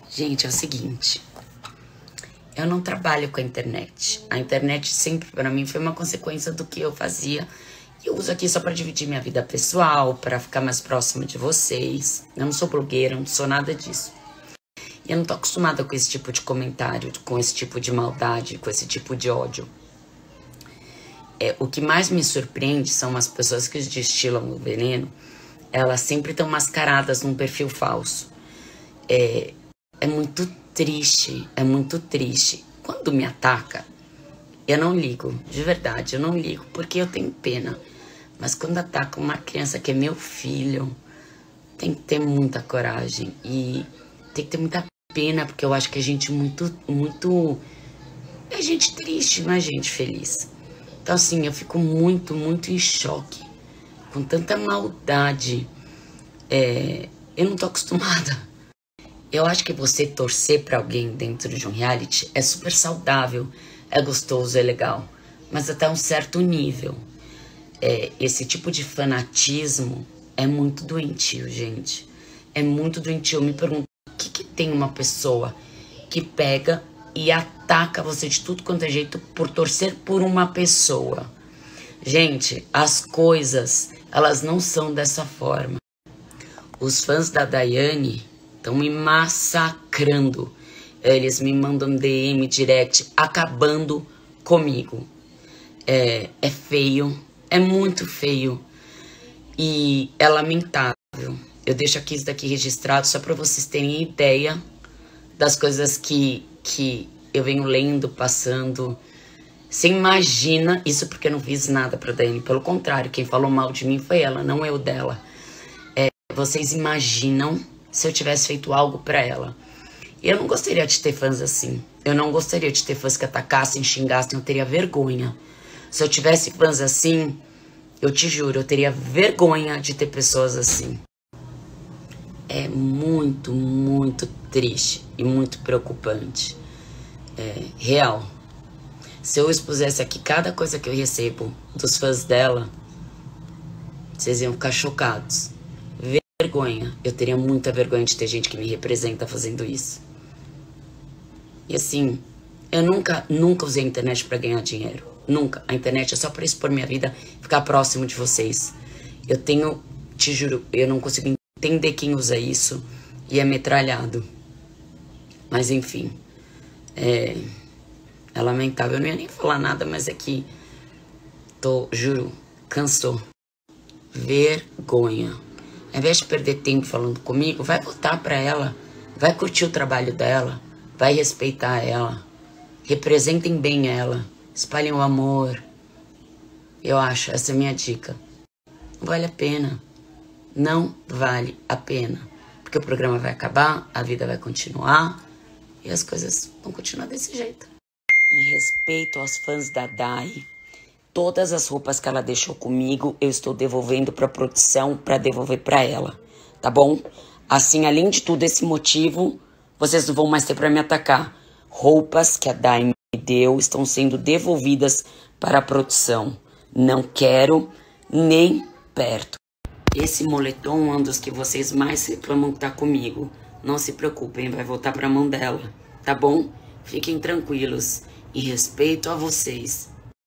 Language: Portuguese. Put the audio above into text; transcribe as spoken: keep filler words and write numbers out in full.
Gente, é o seguinte, eu não trabalho com a internet. A internet sempre, para mim, foi uma consequência do que eu fazia. Eu uso aqui só para dividir minha vida pessoal, para ficar mais próxima de vocês. Eu não sou blogueira, não sou nada disso. E eu não tô acostumada com esse tipo de comentário, com esse tipo de maldade, com esse tipo de ódio. É, o que mais me surpreende são as pessoas que destilam o veneno. Elas sempre estão mascaradas num perfil falso. É, é muito triste, é muito triste. Quando me ataca, eu não ligo, de verdade, eu não ligo, porque eu tenho pena. Mas quando ataca uma criança que é meu filho, tem que ter muita coragem e tem que ter muita pena, porque eu acho que a gente muito, muito... É gente triste, não é gente feliz. Então, assim, eu fico muito, muito em choque, com tanta maldade. É, eu não tô acostumada. Eu acho que você torcer pra alguém dentro de um reality é super saudável, é gostoso, é legal, mas até um certo nível. É, esse tipo de fanatismo é muito doentio, gente. É muito doentio. Eu me pergunto, o que, que tem uma pessoa que pega e ataca você de tudo quanto é jeito por torcer por uma pessoa? Gente, as coisas, elas não são dessa forma. Os fãs da Daiane estão me massacrando. Eles me mandam D M, direct, acabando comigo. É, é feio, é muito feio. E é lamentável. Eu deixo aqui isso daqui registrado só para vocês terem ideia das coisas que, que eu venho lendo, passando. Você imagina, isso porque eu não fiz nada pra Daiane. Pelo contrário, quem falou mal de mim foi ela, não eu dela. É, vocês imaginam se eu tivesse feito algo pra ela? Eu não gostaria de ter fãs assim. Eu não gostaria de ter fãs que atacassem, xingassem. Eu teria vergonha. Se eu tivesse fãs assim, eu te juro, eu teria vergonha de ter pessoas assim. É muito, muito triste e muito preocupante. É real. Se eu expusesse aqui cada coisa que eu recebo dos fãs dela, vocês iam ficar chocados. Vergonha. Eu teria muita vergonha de ter gente que me representa fazendo isso. E assim, eu nunca, nunca usei a internet pra ganhar dinheiro. Nunca. A internet é só pra expor minha vida, ficar próximo de vocês. Eu tenho, te juro, eu não consigo entender quem usa isso e é metralhado. Mas enfim, é, é lamentável. Eu não ia nem falar nada, mas é que tô, juro, cansou. Vergonha. Ao invés de perder tempo falando comigo, vai votar pra ela, vai curtir o trabalho dela, vai respeitar ela, representem bem ela, espalhem o amor. Eu acho, essa é a minha dica. Não vale a pena. Não vale a pena. Porque o programa vai acabar, a vida vai continuar e as coisas vão continuar desse jeito. Em respeito aos fãs da Dai, todas as roupas que ela deixou comigo, eu estou devolvendo para a produção para devolver para ela, tá bom? Assim, além de tudo esse motivo, vocês não vão mais ter para me atacar. Roupas que a Dai me deu estão sendo devolvidas para a produção. Não quero nem perto. Esse moletom é um dos que vocês mais reclamam que tá comigo. Não se preocupem, vai voltar para a mão dela, tá bom? Fiquem tranquilos e respeito a vocês.